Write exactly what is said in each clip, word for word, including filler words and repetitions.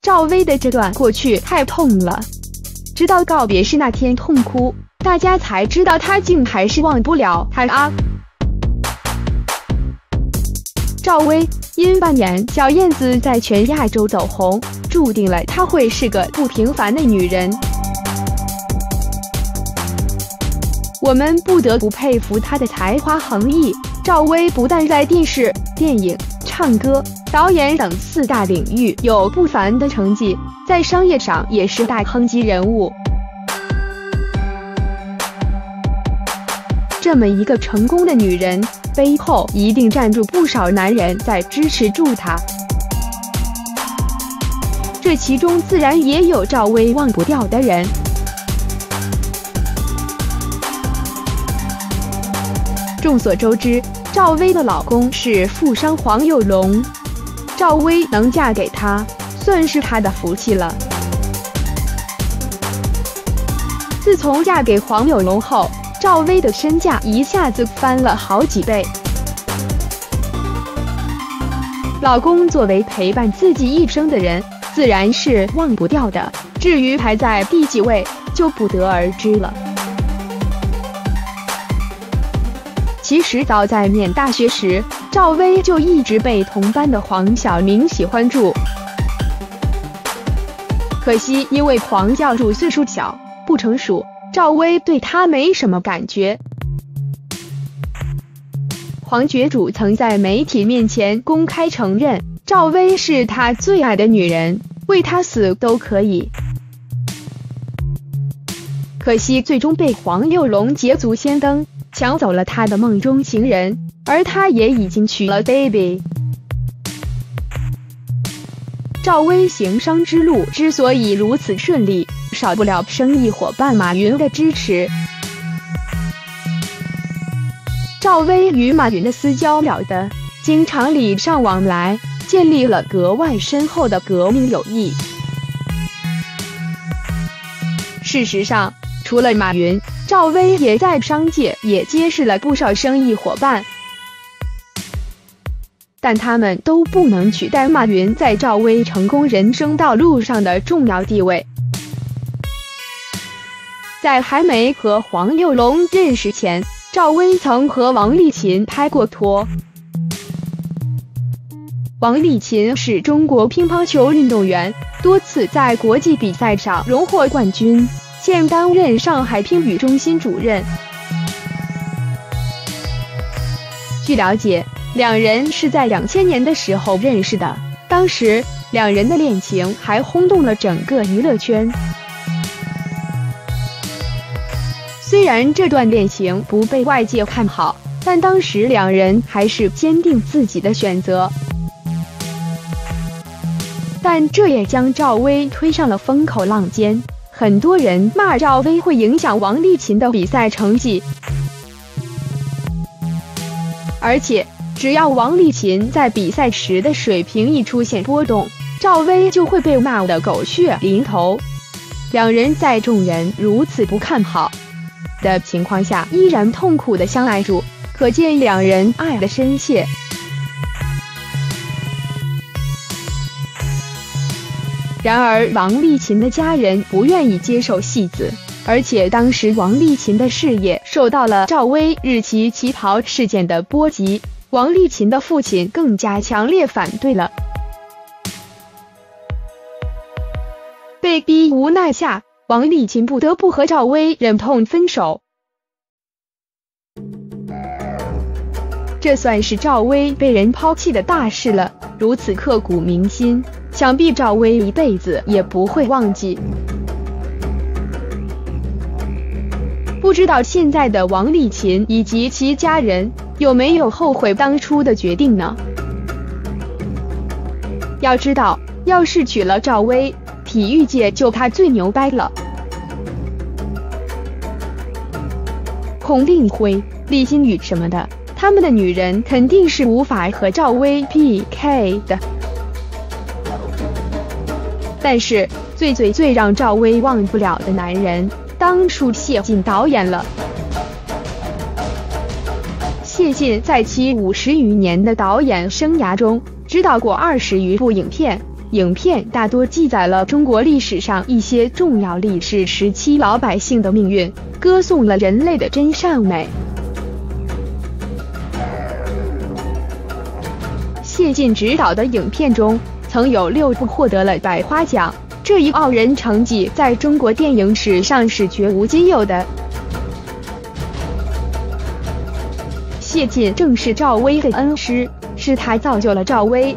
赵薇的这段过去太痛了，直到告别式那天痛哭，大家才知道她竟还是忘不了他啊。赵薇因扮演小燕子在全亚洲走红，注定了她会是个不平凡的女人。我们不得不佩服她的才华横溢。赵薇不但在电视、电影、唱歌、导演等四大领域有不凡的成绩，在商业上也是大亨级人物。这么一个成功的女人，背后一定站住不少男人在支持住她。这其中自然也有赵薇忘不掉的人。众所周知，赵薇的老公是富商黄有龙，赵薇能嫁给他，算是她的福气了。自从嫁给黄有龙后，赵薇的身价一下子翻了好几倍。老公作为陪伴自己一生的人，自然是忘不掉的，至于排在第几位，就不得而知了。其实早在念大学时，赵薇就一直被同班的黄晓明喜欢住。可惜因为黄教主岁数小不成熟，赵薇对他没什么感觉。黄觉主曾在媒体面前公开承认，赵薇是他最爱的女人，为他死都可以。可惜最终被黄有龙捷足先登，抢走了他的梦中情人，而他也已经娶了 baby。 赵薇行商之路之所以如此顺利，少不了生意伙伴马云的支持。赵薇与马云的私交了得，经常礼尚往来，建立了格外深厚的革命友谊。事实上，除了马云，赵薇也在商界也结识了不少生意伙伴，但他们都不能取代马云在赵薇成功人生道路上的重要地位。在还没和黄有龙认识前，赵薇曾和王励勤拍过拖。王励勤是中国乒乓球运动员，多次在国际比赛上荣获冠军，现担任上海乒羽中心主任。据了解，两人是在两千年的时候认识的，当时两人的恋情还轰动了整个娱乐圈。虽然这段恋情不被外界看好，但当时两人还是坚定自己的选择。但这也将赵薇推上了风口浪尖，很多人骂赵薇会影响王励勤的比赛成绩。而且只要王励勤在比赛时的水平一出现波动，赵薇就会被骂得狗血淋头。两人在众人如此不看好的情况下，依然痛苦地相爱住，可见两人爱得深切。然而王励勤的家人不愿意接受戏子，而且当时王励勤的事业受到了赵薇日骑旗袍事件的波及，王励勤的父亲更加强烈反对了。被逼无奈下，王励勤不得不和赵薇忍痛分手。这算是赵薇被人抛弃的大事了，如此刻骨铭心，想必赵薇一辈子也不会忘记。不知道现在的王励勤以及其家人有没有后悔当初的决定呢？要知道，要是娶了赵薇，体育界就他最牛掰了。孔令辉、厉心宇什么的，他们的女人肯定是无法和赵薇 P K 的。但是最最最让赵薇忘不了的男人，当属谢晋导演了。谢晋在其五十余年的导演生涯中，指导过二十余部影片， 影片大多记载了中国历史上一些重要历史时期老百姓的命运，歌颂了人类的真善美。谢晋执导的影片中，曾有六部获得了百花奖，这一傲人成绩在中国电影史上是绝无仅有的。谢晋正是赵薇的恩师，是他造就了赵薇。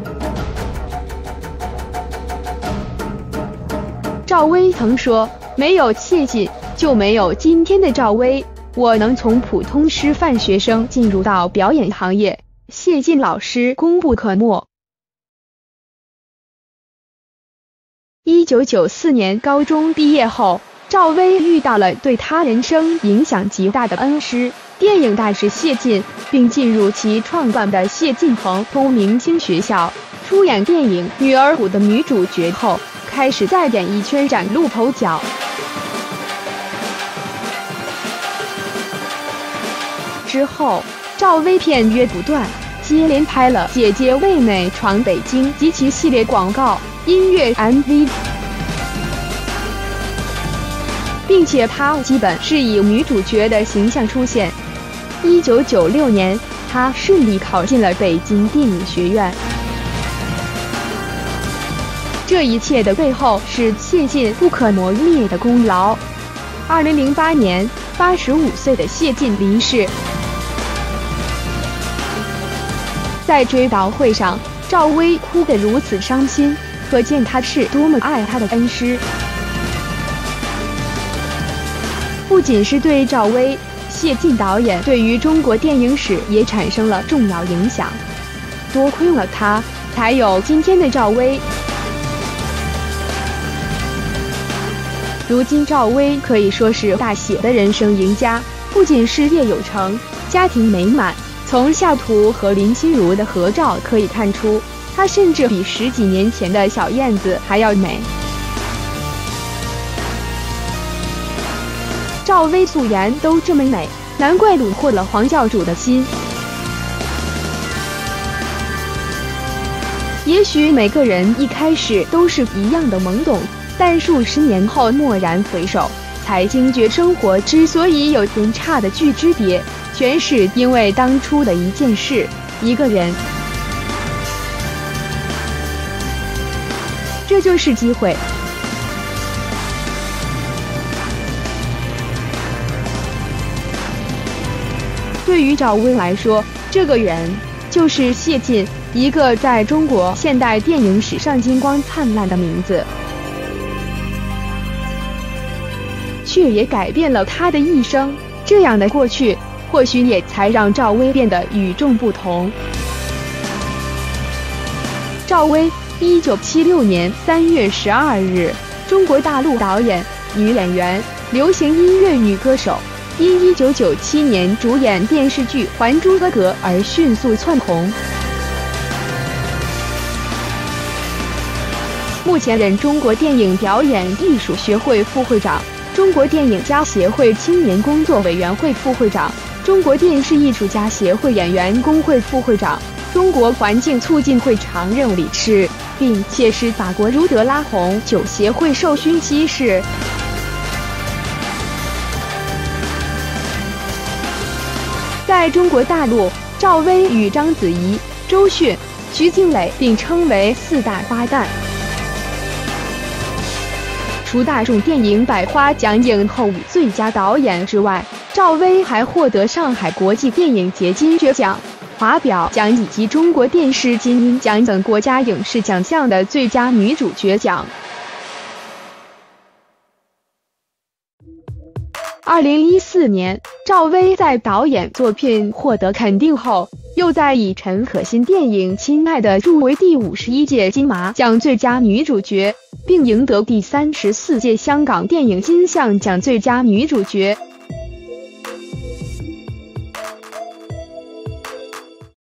赵薇曾说：“没有谢晋，就没有今天的赵薇。我能从普通师范学生进入到表演行业，谢晋老师功不可没。”一九九四年高中毕业后，赵薇遇到了对她人生影响极大的恩师，电影大师谢晋，并进入其创办的谢晋鹏通明星学校，出演电影《女儿谷》的女主角后，开始在演艺圈崭露头角。之后，赵薇片约不断，接连拍了《姐姐妹妹闯北京》及其系列广告、音乐 M V， 并且她基本是以女主角的形象出现。一九九六年，她顺利考进了北京电影学院。这一切的背后是谢晋不可磨灭的功劳。二零零八年，八十五岁的谢晋离世。在追悼会上，赵薇哭得如此伤心，可见她是多么爱她的恩师。不仅是对赵薇，谢晋导演对于中国电影史也产生了重要影响。多亏了他，才有今天的赵薇。如今赵薇可以说是大写的人生赢家，不仅事业有成，家庭美满。从下图和林心如的合照可以看出，她甚至比十几年前的小燕子还要美。赵薇素颜都这么美，难怪虏获了黄教主的心。也许每个人一开始都是一样的懵懂，但数十年后蓦然回首，才惊觉生活之所以有天差的巨之别，全是因为当初的一件事，一个人。这就是机会。对于赵薇来说，这个人就是谢晋，一个在中国现代电影史上金光灿烂的名字，却也改变了他的一生。这样的过去，或许也才让赵薇变得与众不同。赵薇，一九七六年三月十二日，中国大陆导演、女演员、流行音乐女歌手，因一九九七年主演电视剧《还珠格格》而迅速窜红。目前任中国电影表演艺术学会副会长、中国电影家协会青年工作委员会副会长、中国电视艺术家协会演员工会副会长、中国环境促进会常任理事，并且是法国儒德拉红酒协会授勋七士。在中国大陆，赵薇与章子怡、周迅、徐静蕾并称为四大花旦。除大众电影百花奖影后最佳导演之外，赵薇还获得上海国际电影节金爵奖、华表奖以及中国电视金鹰奖等国家影视奖项的最佳女主角奖。二零一四年，赵薇在导演作品获得肯定后，又在以陈可辛电影《亲爱的》入围第五十一届金马奖最佳女主角，并赢得第三十四届香港电影金像奖最佳女主角。